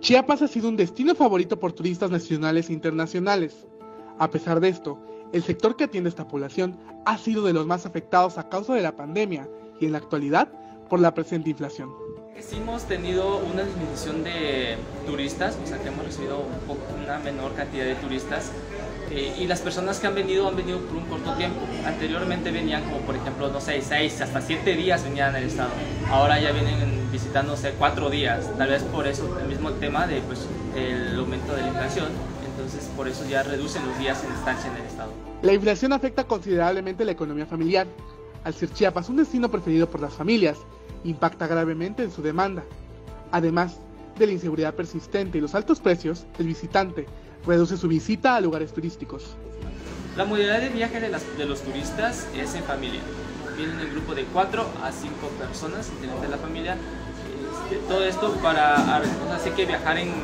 Chiapas ha sido un destino favorito por turistas nacionales e internacionales. A pesar de esto, el sector que atiende esta población ha sido de los más afectados a causa de la pandemia y en la actualidad por la presente inflación. Sí hemos tenido una disminución de turistas, o sea que hemos recibido una menor cantidad de turistas y las personas que han venido por un corto tiempo. Anteriormente venían como por ejemplo, no sé, 6 hasta 7 días venían al estado. Ahora ya vienen visitando, no sé, 4 días, tal vez por eso el mismo tema de el aumento de la inflación, entonces por eso ya reducen los días en estancia en el estado. La inflación afecta considerablemente la economía familiar. Al ser Chiapas un destino preferido por las familias, impacta gravemente en su demanda. Además de la inseguridad persistente y los altos precios, el visitante reduce su visita a lugares turísticos. La modalidad de viaje de los turistas es en familia. Vienen en grupo de 4 a 5 personas integrantes de la familia. Todo esto para así que viajar en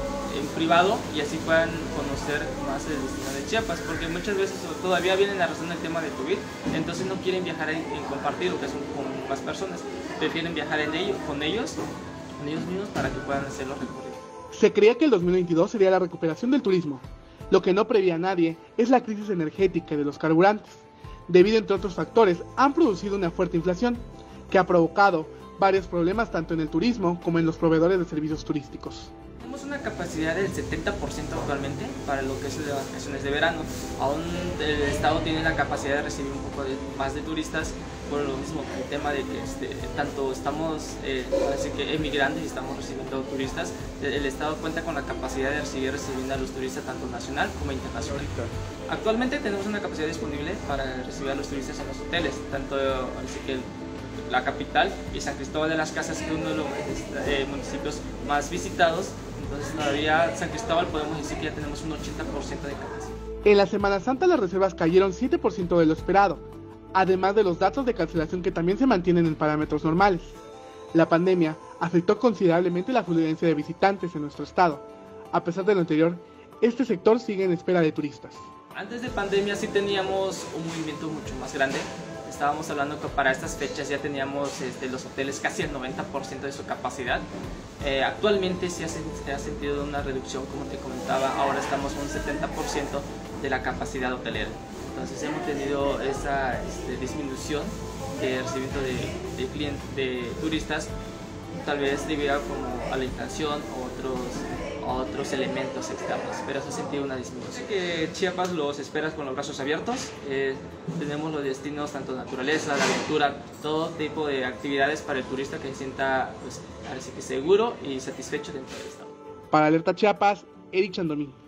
privado y así puedan conocer más el destino de Chiapas, porque muchas veces todavía vienen a razón del tema de COVID, entonces no quieren viajar en compartido, que son con más personas, prefieren viajar con ellos mismos para que puedan hacer los recorridos. Se creía que el 2022 sería la recuperación del turismo. Lo que no prevía nadie es la crisis energética y de los carburantes. Debido, entre otros factores, han producido una fuerte inflación que ha provocado varios problemas tanto en el turismo como en los proveedores de servicios turísticos. Tenemos una capacidad del 70% actualmente para lo que es las vacaciones de verano. Aún el estado tiene la capacidad de recibir un poco más de turistas, por lo mismo el tema de que tanto estamos así que emigrando y estamos recibiendo turistas. El estado cuenta con la capacidad de recibiendo a los turistas tanto nacional como internacional. Actualmente tenemos una capacidad disponible para recibir a los turistas en los hoteles, tanto así que la capital y San Cristóbal de las Casas, que es uno de los municipios más visitados. Entonces todavía San Cristóbal podemos decir que ya tenemos un 80% de capacidad. En la Semana Santa las reservas cayeron 7% de lo esperado, además de los datos de cancelación que también se mantienen en parámetros normales. La pandemia afectó considerablemente la afluencia de visitantes en nuestro estado. A pesar de lo anterior, este sector sigue en espera de turistas. Antes de pandemia sí teníamos un movimiento mucho más grande. Estábamos hablando que para estas fechas ya teníamos los hoteles casi el 90% de su capacidad. Actualmente sí se ha sentido una reducción, como te comentaba, ahora estamos en un 70% de la capacidad hotelera. Entonces hemos tenido esa disminución de recibimiento de turistas, tal vez debido como a la inflación o otros elementos externos, pero se ha sentido una disminución. Que Chiapas los esperas con los brazos abiertos. Tenemos los destinos, tanto naturaleza, la aventura, todo tipo de actividades para el turista que se sienta seguro y satisfecho dentro del estado. Para Alerta Chiapas, Eric Chandomí.